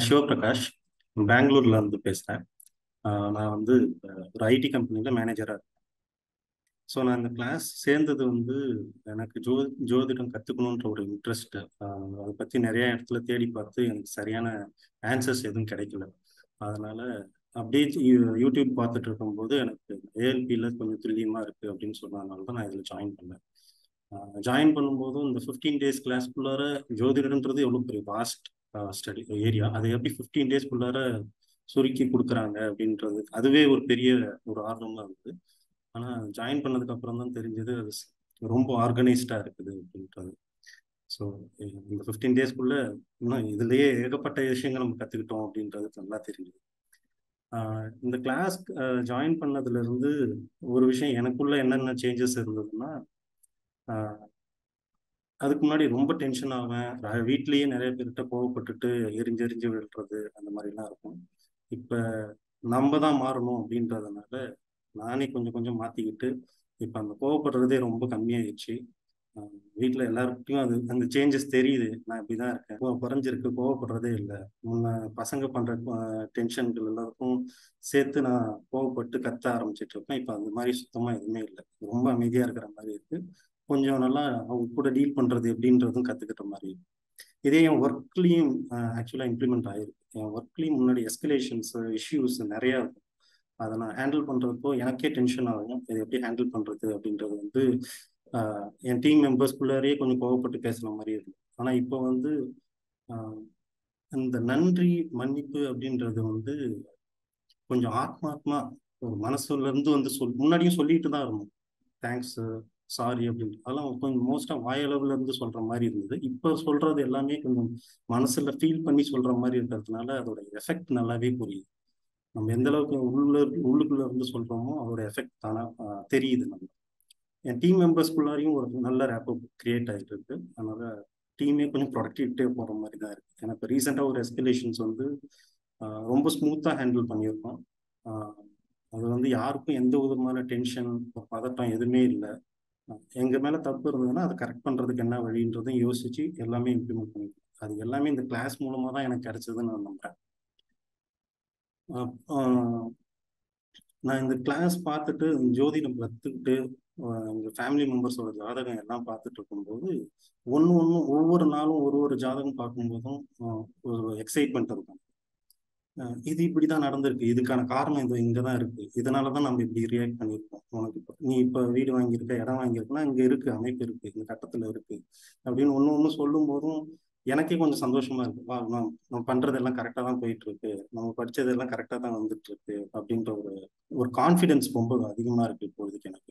சிவபிரகாஷ் பெங்களூர்ல இருந்து பேசுறேன். நான் வந்து ஒரு ஐடி கம்பெனில மேனேஜரா இருக்கேன். ஸோ நான் இந்த கிளாஸ் சேர்ந்தது வந்து எனக்கு ஜோதிடம் கற்றுக்கணுன்ற ஒரு இன்ட்ரெஸ்ட். அதை பற்றி நிறைய இடத்துல தேடி பார்த்து எனக்கு சரியான ஆன்சர்ஸ் எதுவும் கிடைக்கல. அதனால அப்படியே யூடியூப் பார்த்துட்டு இருக்கும்போது எனக்கு ஏஎல்பியில் கொஞ்சம் துல்லியமாக இருக்குது அப்படின்னு சொன்னதுனால தான் நான் இதில் ஜாயின் பண்ணேன். ஜாயின் பண்ணும்போதும் இந்த 15 days கிளாஸ்க்குள்ளார ஜோதிடன்றது எவ்வளோ பெரிய வாஸ்ட் ஸ்டடி ஏரியா, அதை எப்படி 15 daysக்குள்ளார சுருக்கி கொடுக்குறாங்க அப்படின்றது அதுவே ஒரு பெரிய ஒரு ஆர்வமாக இருக்குது. ஆனால் ஜாயின் பண்ணதுக்கு அப்புறம் தான் தெரிஞ்சது அது ரொம்ப ஆர்கனைஸ்டாக இருக்குது அப்படின்றது. ஸோ இந்த 15 daysக்குள்ள இன்னும் இதுலேயே ஏகப்பட்ட விஷயங்கள் நம்ம கற்றுக்கிட்டோம் அப்படின்றது நல்லா தெரியுது. இந்த கிளாஸ் ஜாயின் பண்ணதுலேருந்து ஒரு விஷயம் எனக்குள்ள என்னென்ன சேஞ்சஸ் இருந்ததுன்னா, அதுக்கு முன்னாடி ரொம்ப டென்ஷன் ஆவேன். வீட்லேயே நிறைய பேர்கிட்ட கோவப்பட்டுட்டு எரிஞ்செறிஞ்சு விழுறது அந்த மாதிரிலாம் இருக்கும். இப்போ நம்ம தான் மாறணும் அப்படின்றதுனால நானே கொஞ்சம் கொஞ்சம் மாற்றிக்கிட்டு இப்போ அந்த கோவப்படுறதே ரொம்ப கம்மியாயிடுச்சு. வீட்டில் எல்லாருக்கிட்டையும் அந்த சேஞ்சஸ் தெரியுது. நான் இப்படி தான் இருக்கேன், குறைஞ்சிருக்கு, கோவப்படுறதே இல்லை. முன்ன பசங்க பண்ணுற டென்ஷன்கள் எல்லாருக்கும் சேர்த்து நான் கோவப்பட்டு கத்த ஆரம்பிச்சிட்டு இருப்பேன். இப்போ அந்த மாதிரி சுத்தமாக எதுவுமே இல்லை. ரொம்ப அமைதியாக இருக்கிற மாதிரி இருக்கு. கொஞ்சம் நல்லா அவங்க கூட டீல் பண்ணுறது எப்படின்றதும் கற்றுக்கிட்ட மாதிரி இருக்கு. இதே என் ஒர்க்லேயும் ஆக்சுவலாக இம்ப்ளிமெண்ட் ஆகிருக்கு. என் ஒர்க்லேயும் முன்னாடி எஸ்கலேஷன்ஸ் இஷ்யூஸ் நிறையா இருக்கும். அதை நான் ஹேண்டில் பண்ணுறப்போ எனக்கே டென்ஷன் ஆகும். இதை எப்படி ஹேண்டில் பண்ணுறது அப்படின்றது வந்து என் டீம் மெம்பர்ஸ்குள்ளாரே கொஞ்சம் கோவப்பட்டு பேசுகிற மாதிரி இருக்கும். ஆனால் இப்போ வந்து இந்த நன்றி மன்னிப்பு அப்படின்றது வந்து கொஞ்சம் ஆத்மாத்மா ஒரு மனசுலேருந்து வந்து முன்னாடியும் சொல்லிட்டு தான் இருந்தோம், தேங்க்ஸ், சாரி அப்படின்ட்டு. அதெல்லாம் கொஞ்சம் மோஸ்ட்டாக வாயளவுல இருந்து சொல்கிற மாதிரி இருந்தது. இப்போ சொல்கிறது எல்லாமே கொஞ்சம் மனசில் ஃபீல் பண்ணி சொல்கிற மாதிரி இருக்கிறதுனால அதோட எஃபெக்ட் நல்லாவே புரியுது. நம்ம எந்த அளவுக்கு உள்ளுக்குள்ள இருந்து சொல்கிறோமோ அதோட எஃபெக்ட் தானாக தெரியுது. நம்ம என் டீம் மெம்பர்ஸ்குள்ளாரையும் ஒரு நல்ல ரேப்போ கிரியேட் ஆகிட்டு இருக்கு. அதனால டீமே கொஞ்சம் ப்ரொடக்டிவிட்டே போகிற மாதிரி தான் இருக்குது. ஏன்னா இப்போ ரீசெண்டாக ஒரு எஸ்கலேஷன்ஸ் வந்து ரொம்ப ஸ்மூத்தாக ஹேண்டில் பண்ணியிருக்கோம். அது வந்து யாருக்கும் எந்த விதமான டென்ஷன், பதட்டம் எதுவுமே இல்லை. எங்கள் மேலே தப்பு இருந்ததுன்னா அதை கரெக்ட் பண்ணுறதுக்கு என்ன வழின்றதும் யோசிச்சு எல்லாமே இம்ப்ளிமெண்ட் பண்ணிருக்கோம். அது எல்லாமே இந்த கிளாஸ் மூலமாக தான் எனக்கு கிடைச்சதுன்னு நான் நம்புகிறேன். நான் இந்த கிளாஸ் பார்த்துட்டு ஜோதிடம் கற்றுக்கிட்டு எங்கள் ஃபேமிலி மெம்பர்ஸோட ஜாதகம் எல்லாம் பார்த்துட்டு இருக்கும்போது ஒவ்வொரு நாளும் ஒரு ஜாதகம் பார்க்கும்போதும் ஒரு எக்ஸைட்மெண்ட் இருக்கும். இது இப்படி தான் நடந்திருக்கு, இதுக்கான காரணம் இங்கே தான் இருக்குது, இதனால தான் நம்ம இப்படி ரியாக்ட் பண்ணியிருக்கோம். உனக்கு நீ இப்போ வீடு வாங்கியிருக்க, இடம் வாங்கியிருக்கனா இங்கே இருக்குது, அமைப்பு இருக்குது, இந்த கட்டத்தில் இருக்குது அப்படின்னு ஒன்று சொல்லும் போதும் எனக்கே கொஞ்சம் சந்தோஷமா இருக்கு. நம்ம பண்றதெல்லாம் கரெக்டாக தான் போயிட்டு இருக்கு, நம்ம படிச்சதெல்லாம் கரெக்டாக தான் வந்துட்டு இருக்கு அப்படின்ற ஒரு கான்ஃபிடென்ஸ் ரொம்ப அதிகமாக இருக்கு இப்பொழுதுக்கு எனக்கு.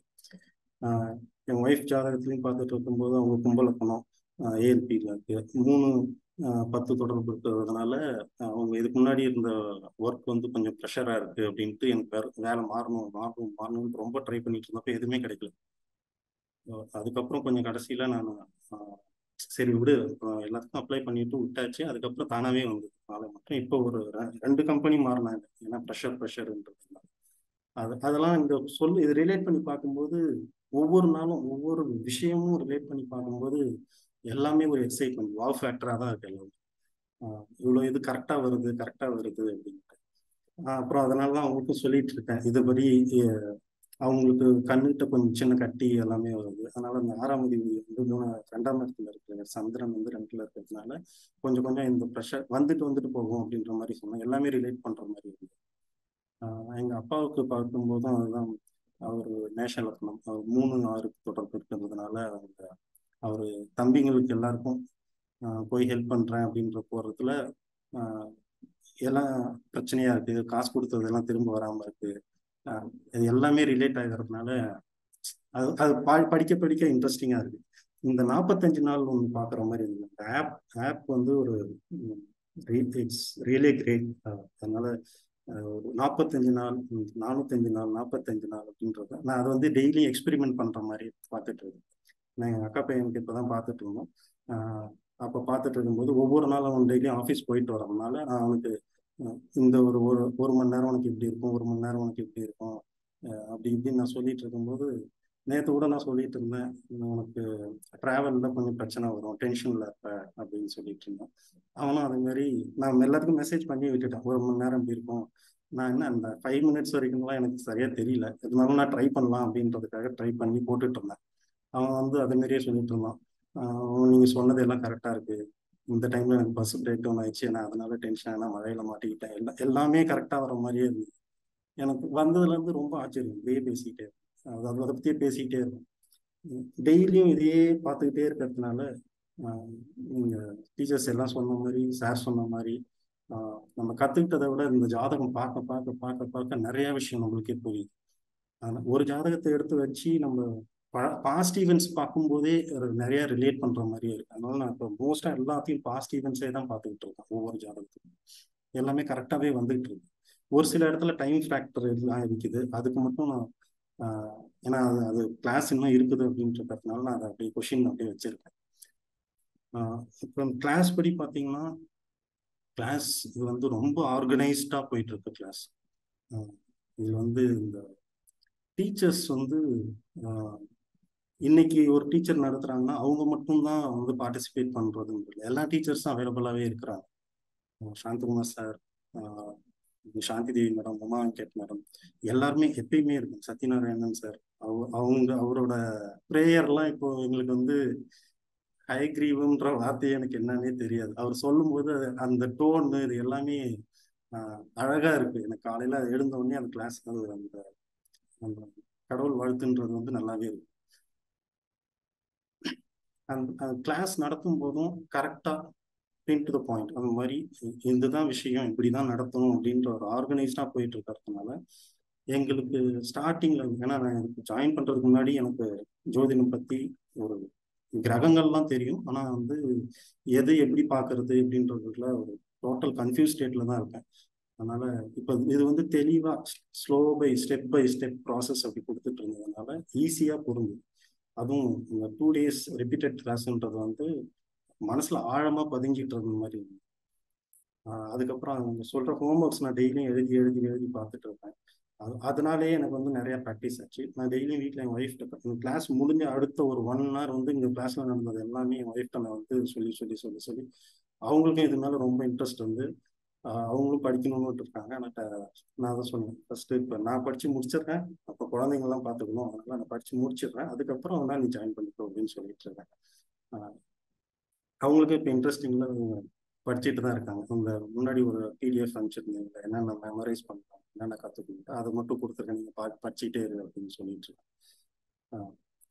என் ஒய்ஃப் ஜாதகத்துலையும் பார்த்துட்டு இருக்கும்போது அவங்க கும்பலக்கணம் ஏஎல்பியில் இருக்கு, 3-10 தொடர்பு இருக்கிறதுனால அவங்க இதுக்கு முன்னாடி இருந்த ஒர்க் வந்து கொஞ்சம் ப்ரெஷராக இருக்கு அப்படின்ட்டு எனக்கு வேலை மாறணும்னு ரொம்ப ட்ரை பண்ணிட்டு இருந்தப்போ எதுவுமே கிடைக்கல. அதுக்கப்புறம் கொஞ்சம் கடைசியில் நான் சரி விடு, எல்லாத்துக்கும் அப்ளை பண்ணிட்டு விட்டாச்சு. அதுக்கப்புறம் தானாவே வந்தது. நாளை மட்டும் இப்போ ஒரு 2 கம்பெனி மாறினாங்க. ஏன்னா ப்ரெஷர்ன்றது அதெல்லாம் இந்த இது ரிலேட் பண்ணி பார்க்கும்போது ஒவ்வொரு நாளும் ஒவ்வொரு விஷயமும் ரிலேட் பண்ணி பார்க்கும்போது எல்லாமே ஒரு எக்ஸைட்மெண்ட், வாவ் ஃபேக்டராக தான் இருக்கு எல்லாமே. இவ்வளோ இது கரெக்டாக வருது அப்படின்ட்டு. அப்புறம் அதனால தான் அவங்களுக்கும் சொல்லிட்டு இருக்கேன். இதுபடி அவங்களுக்கு கண்ணுகிட்ட கொஞ்சம் சின்ன கட்டி எல்லாமே வருது. அதனால அந்த 6ஆம் அதிபதி வந்து 2ஆம் இடத்துல இருக்கிற சந்திரன் வந்து 2ல இருக்கிறதுனால கொஞ்சம் கொஞ்சம் இந்த ப்ரெஷர் வந்துட்டு போகும் அப்படின்ற மாதிரி சொன்னேன். எல்லாமே ரிலேட் பண்ற மாதிரி இருக்குது. எங்க அப்பாவுக்கு பார்க்கும்போதும் அதுதான். அவர் மேஷ லக்னம், அவர் 3-6 தொடர்பு இருக்கிறதுனால அவர் தம்பிங்களுக்கு எல்லாருக்கும் போய் ஹெல்ப் பண்றேன் அப்படின்ற போறதுல எல்லாம் பிரச்சனையா இருக்கு, காசு கொடுத்ததெல்லாம் திரும்ப வராம இருக்கு. இது எல்லாமே ரிலேட் ஆகிறதுனால அது படிக்க இன்ட்ரெஸ்டிங்கா இருக்கு. இந்த 45 நாள் ஒன்று பார்க்குற மாதிரி இருந்தது. இந்த ஆப் வந்து ஒரு இட்ஸ் ரியலி கிரேட். அதனால ஒரு 45 நாள் 405 நாள் 45 நாள் அப்படின்றத நான் அதை வந்து டெய்லி எக்ஸ்பெரிமெண்ட் பண்ற மாதிரி பார்த்துட்டு இருக்கேன். நான் எங்கள் அக்கா பையனுக்கு இப்போ தான் பார்த்துட்டு இருந்தோம். அப்போ பார்த்துட்டு இருக்கும்போது ஒவ்வொரு நாளும் அவன் டெய்லியும் ஆஃபீஸ் போயிட்டு வரதுனால நான் அவனுக்கு இந்த ஒரு மணி நேரம் உனக்கு இப்படி இருக்கும், 1 மணி நேரம் உனக்கு இப்படி இருக்கும் அப்படி இப்படின்னு நான் சொல்லிட்டு இருக்கும்போது நேற்று கூட நான் சொல்லிட்டு இருந்தேன், உனக்கு ட்ராவலில் கொஞ்சம் பிரச்சனை வரும், டென்ஷனில் இருப்ப அப்படின்னு சொல்லிட்டு இருந்தேன். அவனும் அது மாதிரி நான் எல்லாத்துக்கும் மெசேஜ் பண்ணி விட்டுட்டேன், 1 மணி நேரம் இப்படி இருக்கும். நான் என்ன அந்த 5 மினிட்ஸ் வரைக்கும்லாம் எனக்கு சரியாக தெரியல, இருந்தாலும் நான் ட்ரை பண்ணலாம் அப்படின்றதுக்காக ட்ரை பண்ணி போட்டுட்டு இருந்தேன். அவன் வந்து அது மாதிரியே சொல்லிட்டு இருந்தான், நீங்கள் சொன்னது எல்லாம் கரெக்டாக இருக்கு, இந்த டைமில் எனக்கு பஸ் பிரேக் டவுன் ஆயிடுச்சு, நான் அதனால டென்ஷன் ஆனால் மழையில மாட்டிக்கிட்டேன், எல்லாமே கரெக்டாக வர மாதிரியே இருந்துச்சு. எனக்கு வந்ததுலேருந்து ரொம்ப ஆச்சரியம், இதே பேசிக்கிட்டே அதாவது அதை பற்றியே பேசிக்கிட்டே இருக்கும். டெய்லியும் இதையே பார்த்துக்கிட்டே இருக்கிறதுனால நீங்கள் டீச்சர்ஸ் எல்லாம் சொன்ன மாதிரி, சார் சொன்ன மாதிரி, நம்ம கற்றுக்கிட்டதை விட இந்த ஜாதகம் பார்க்க பார்க்க பார்க்க பார்க்க நிறைய விஷயம் நம்மளுக்கே புரியுது. ஆனால் ஒரு ஜாதகத்தை எடுத்து வச்சு நம்ம பாஸ்ட் ஈவெண்ட்ஸ் பார்க்கும்போதே நிறைய ரிலேட் பண்ணுற மாதிரியே இருக்கு. அதனால நான் இப்போ மோஸ்ட்டாக எல்லாத்தையும் பாஸ்ட் ஈவெண்ட்ஸே தான் பார்த்துக்கிட்டு இருக்கேன். ஒவ்வொரு ஜாதகத்துக்கும் எல்லாமே கரெக்டாகவே வந்துகிட்டு இருக்கு. ஒரு சில இடத்துல டைம் ஃபேக்டர் எல்லாம் இருக்குது, அதுக்கு மட்டும் நான் ஏன்னா அது கிளாஸ் இன்னும் இருக்குது அப்படின்றதுனால நான் அதை அப்படியே கொஷின் அப்படியே வச்சிருக்கேன். இப்போ கிளாஸ் படி பார்த்தீங்கன்னா, கிளாஸ் இது வந்து ரொம்ப ஆர்கனைஸ்டாக போயிட்டு இருக்கு கிளாஸ். இது வந்து இந்த டீச்சர்ஸ் வந்து இன்னைக்கு ஒரு டீச்சர் நடத்துறாங்கன்னா அவங்க மட்டும்தான் வந்து பார்ட்டிசிபேட் பண்றது இல்லை, எல்லா டீச்சர்ஸும் அவைலபிளாகவே இருக்கிறாங்க. Santhakumar sir, Santhi Devi madam, Uma Venkat madam, எல்லாருமே எப்பயுமே இருக்கும். சத்யநாராயணன் சார், அவரோட ப்ரேயர்லாம் இப்போ எங்களுக்கு வந்து ஹைக்ரீவம்ன்ற வார்த்தையே எனக்கு என்னன்னே தெரியாது. அவர் சொல்லும்போது அந்த டோன் இது எல்லாமே அழகா இருக்கு. எனக்கு காலையில எழுந்த உடனே அந்த கிளாஸ் அந்த அந்த கடவுள் வாழ்த்துன்றது வந்து நல்லாவே இருக்கு. அந்த கிளாஸ் நடத்தும் போதும் கரெக்டா பின் டு த பாயிண்ட், அந்த மாதிரி இதுதான் விஷயம், இப்படிதான் நடத்தணும் அப்படின்ற ஒரு ஆர்கனைஸ்டா போயிட்டு இருக்கிறதுனால எங்களுக்கு ஸ்டார்டிங்ல, ஏன்னா நான் எனக்கு ஜாயின் பண்றதுக்கு முன்னாடி எனக்கு ஜோதிடம் பத்தி ஒரு கிரகங்கள்லாம் தெரியும், ஆனா வந்து எது எப்படி பார்க்கறது அப்படின்றதுல ஒரு டோட்டல் கன்ஃபியூஸ் ஸ்டேட்ல தான் இருப்பேன். அதனால இப்போ இது வந்து தெளிவா பை ஸ்டெப் ப்ராசஸ் அப்படி கொடுத்துட்டு இருந்ததுனால ஈஸியா புரிஞ்சுது. அதுவும் இந்த 2 days ரிப்பீட்டட் கிளாஸ்ன்றது வந்து மனசுல ஆழமா பதிஞ்சிட்டு இருந்த மாதிரி. அதுக்கப்புறம் அவங்க சொல்ற ஹோம்ஒர்க்ஸ் நான் டெய்லியும் எழுதி எழுதி எழுதி பார்த்துட்டு இருப்பேன். அதனாலேயே எனக்கு வந்து நிறைய ப்ராக்டிஸ் ஆச்சு. நான் டெய்லியும் வீட்டில் என் ஒய்ஃப்ட்ட கிளாஸ் முடிஞ்ச அடுத்த ஒரு 1 hour வந்து இந்த கிளாஸ்ல நடந்தது எல்லாமே என் ஒய்ஃப்ட்ட நான் வந்து சொல்லி சொல்லி சொல்லி சொல்லி அவங்களுக்கும் இது மேலே ரொம்ப இன்ட்ரெஸ்ட் வந்து அவங்களும் படிக்கணும்னு இருக்காங்க. ஆனால் நான் தான் சொன்னேன், ஃபர்ஸ்ட் இப்போ நான் படித்து முடிச்சிடுறேன், அப்போ குழந்தைங்கள்லாம் பார்த்துக்கணும், அதனால நான் படித்து முடிச்சிடுறேன், அதுக்கப்புறம் அவனா நீ ஜாயின் பண்ணிக்கோ அப்படின்னு சொல்லிட்டு இருக்கேன். அவங்களுக்கும் இப்போ இன்ட்ரெஸ்டிங்ல படிச்சுட்டு தான் இருக்காங்க. இந்த முன்னாடி ஒரு பிடிஎஃப் அனுப்பிச்சிருந்தீங்க, என்னென்ன மெமரைஸ் பண்ணுறோம், என்னென்ன கற்றுக்கணும், அதை மட்டும் கொடுத்துருக்கேன், நீங்கள் படிச்சுட்டே இரு அப்படின்னு சொல்லிட்டு இருக்கேன்.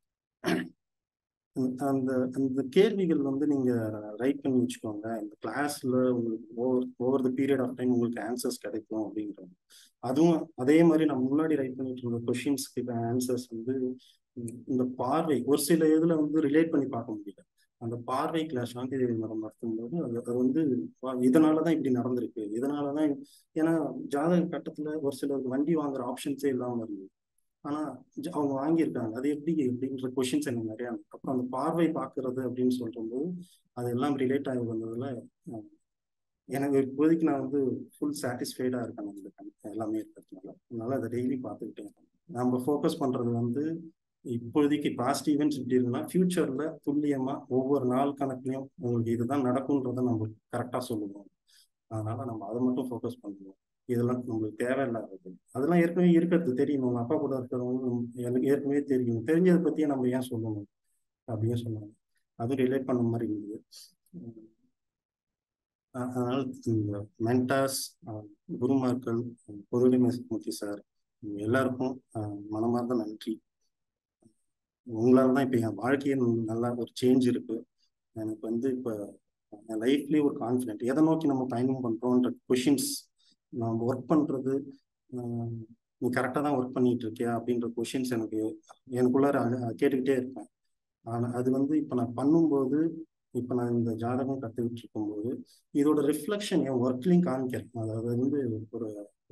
அந்த அந்த கேள்விகள் வந்து நீங்கள் ரைட் பண்ணி வச்சுக்கோங்க, இந்த கிளாஸில் உங்களுக்கு over the period of time உங்களுக்கு ஆன்சர்ஸ் கிடைக்கும் அப்படின்றது. அதுவும் அதே மாதிரி நம்ம முன்னாடி ரைட் பண்ணிட்டு இருந்த கொஷின்ஸ்க்கு ஆன்சர்ஸ் வந்து இந்த பார்வை ஒரு சில இதில் வந்து ரிலேட் பண்ணி பார்க்க முடியல. அந்த பார்வை கிளாஸ் சாந்தி தேவி மேடம் நடத்தும்போது அது வந்து இதனால தான் இப்படி நடந்திருக்கு, இதனால தான், ஏன்னா ஜாதக கட்டத்தில் ஒரு சிலருக்கு வண்டி வாங்குற ஆப்ஷன்ஸே இல்லாமல் இருந்தது, ஆனால் அவங்க வாங்கியிருக்காங்க, அது எப்படி அப்படின்ற கொஷின்ஸ் எனக்கு நிறையா. அப்புறம் அந்த பார்வை பார்க்கறது அப்படின்னு சொல்லும்போது அது எல்லாம் ரிலேட் ஆகி வந்ததுல எனக்கு இப்போதைக்கு நான் வந்து ஃபுல் சாட்டிஸ்ஃபைடாக இருக்கேன். அந்த எல்லாமே இருக்கிறதுனால அதனால அதை டெய்லி பார்த்துக்கிட்டே இருக்கேன். நம்ம ஃபோக்கஸ் பண்ணுறது வந்து இப்போதைக்கு பாஸ்ட் ஈவெண்ட்ஸ் இப்படி இருக்குன்னா ஃபியூச்சரில் துல்லியமாக ஒவ்வொரு நாள் கணக்குலையும் உங்களுக்கு இதுதான் நடக்கும்ன்றதை நம்ம கரெக்டாக சொல்லுவோம். அதனால நம்ம அதை மட்டும் ஃபோக்கஸ் பண்ணுவோம். இதெல்லாம் நம்மளுக்கு தேவையில்லாதது, அதெல்லாம் ஏற்கனவே இருக்கிறது தெரியும், உங்க அப்பா கூட இருக்கிறவங்க எனக்கு ஏற்கனவே தெரியும், தெரிஞ்சதை பற்றியே நம்ம ஏன் சொல்லணும் அப்படின்னு சொன்னாங்க. அதுவும் ரிலேட் பண்ண மாதிரி இருந்தது. அதனால இந்த மென்டார்ஸ், குருமார்கள், பொதுவுடைமைமூர்த்தி சார், எல்லாருக்கும் மனமார்ந்த நன்றி. உங்களால தான் இப்போ என் வாழ்க்கையே நல்லா ஒரு சேஞ்ச் இருக்கு. எனக்கு வந்து இப்போ என் லைஃப்லேயே ஒரு கான்ஃபிடென்ட், எதை நோக்கி நம்ம பயணம் பண்ணுறோன்ற கொஷின்ஸ், நம்ம ஒர்க் பண்ணுறது, நீ கரெக்டாக தான் ஒர்க் பண்ணிட்டு இருக்கியா அப்படின்ற கொஷின்ஸ் எனக்குள்ளார கேட்டுக்கிட்டே இருப்பேன். ஆனால் அது வந்து இப்போ நான் பண்ணும்போது, இப்போ நான் இந்த ஜாதகம் கற்றுக்கிட்டு இருக்கும்போது இதோட ரிஃப்ளெக்ஷன் என் ஒர்க்லையும் காமிக்கிறேன். அதாவது வந்து ஒரு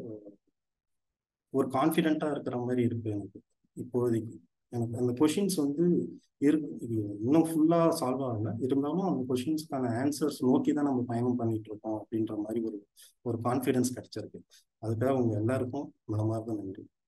ஒரு கான்ஃபிடென்ட்டாக இருக்கிற மாதிரி இருக்கு எனக்கு இப்போதைக்கு. எனக்கு அந்த கொஷின்ஸ் வந்து இன்னும் ஃபுல்லாக சால்வ் ஆகலை, இருந்தாலும் அந்த கொஷின்ஸ்க்கான ஆன்சர்ஸ் நோக்கி தான் நம்ம பயணம் பண்ணிட்டு இருக்கோம் அப்படின்ற மாதிரி ஒரு கான்ஃபிடென்ஸ் கிடைச்சிருக்கு. அதுக்காக உங்க எல்லாருக்கும் மனமார்ந்த நன்றி.